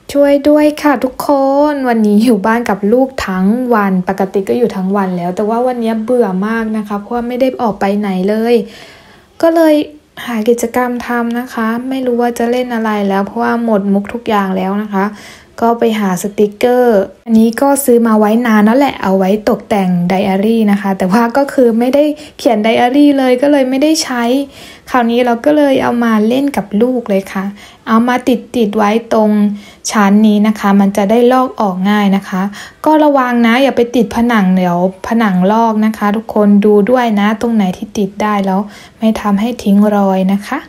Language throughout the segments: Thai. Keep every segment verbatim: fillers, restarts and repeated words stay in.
ช่วยด้วยค่ะทุกคนวันนี้อยู่บ้านกับลูกทั้งวันปกติก็อยู่ทั้งวันแล้วแต่ว่าวันนี้เบื่อมากนะคะเพราะว่าไม่ได้ออกไปไหนเลยก็เลยหากิจกรรมทำนะคะไม่รู้ว่าจะเล่นอะไรแล้วเพราะว่าหมดมุกทุกอย่างแล้วนะคะก็ไปหาสติกเกอร์อันนี้ก็ซื้อมาไว้นานแล้วแหละเอาไว้ตกแต่งไดอารี่นะคะแต่ว่าก็คือไม่ได้เขียนไดอารี่เลยก็เลยไม่ได้ใช้คราวนี้เราก็เลยเอามาเล่นกับลูกเลยค่ะเอามาติดติดไว้ตรงชั้นนี้นะคะมันจะได้ลอกออกง่ายนะคะก็ระวังนะอย่าไปติดผนังเดี๋ยวผนังลอกนะคะทุกคนดูด้วยนะตรงไหนที่ติดได้แล้วไม่ทำให้ทิ้งรอยนะคะ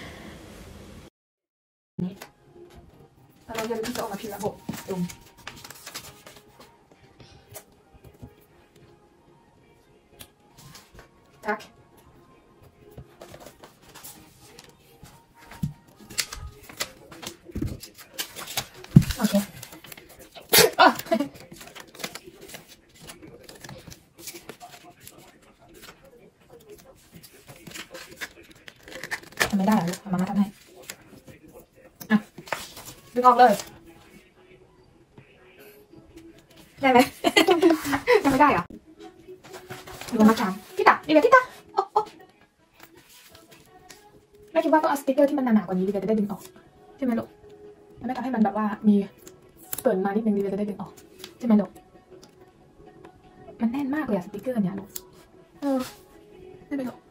เราจะที่จะออกมาผิดระบบตรงทักโอเคทำไม่ได้หรอมามาทำให้อ่ะดึงออกเลยได้ไหมยังไม่ได้เหรอดูมาถามพี่ตาดีเลยพี่ตาโอ๊ะโอ๊ะแม่คิดว่าต้องเอาสติ๊กเกอร์ที่มันหนาๆกว่านี้ดีเลยจะได้ดึงออกใช่ไหมลูกแม่ทำให้มันแบบว่ามีเปิดมานิดนึงดีเลยจะได้ดึงออกใช่ไหมลูกมันแน่นมากเลยอะสติ๊กเกอร์เนี่ยลูกเออได้ไหมลูก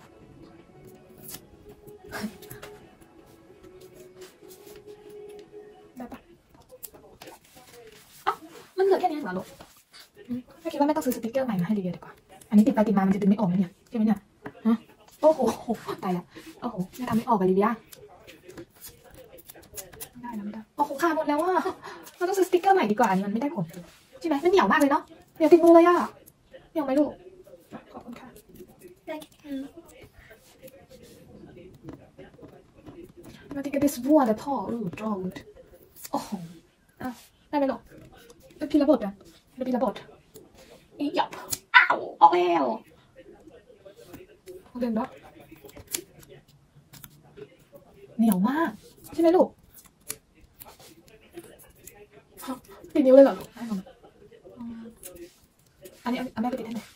ได้ปะอ๋อมันเหลือแค่นี้เหรอลูกแม่คิดว่าแม่ต้องซื้อสติ๊กเกอร์ใหม่มาให้ดีเลยดีกว่าอันนี้ติดไปติดมามันจะดึงไม่ออกนะเนี่ยใช่ไหมเนี่ยฮะโอ้โหตายแล้วโอ้โหแม่ทำไม่ออกเลยลิเดียไม่ได้แล้วไม่ได้โอ้โหขาดหมดแล้วอ่ะเราต้องซื้อสติ๊กเกอร์ใหม่ดีกว่าอันนี้มันไม่ได้ผลใช่ไหมมันเหนียวมากเลยเนาะเหนียวติดมือเลยอ่ะเหนียวไหมลูกขอบคุณค่ะJag tycker det är svårt att ta ut draget. Åh. Ja, där är det då. Du pillar bort den. Du pillar bort. Ja. Au, au. Och den då? เหนียวมากใช่ไหมลูกติดนิ้วเลยเหรออันนี้เอาแม่ไปติดให้หน่อย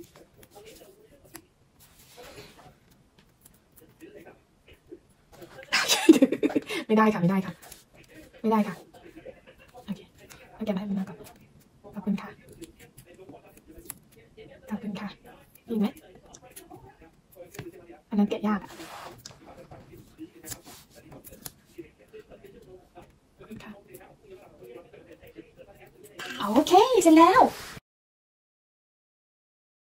ไม่ได้ค่ะไม่ได้ค่ะไม่ได้ค่ะโอเคเอาแกมาให้มันมาก่อนขอบคุณค่ะขอบคุณค่ะดีไหมอันนั้นแกะยากอ่ะโอเคเสร็จแล้ว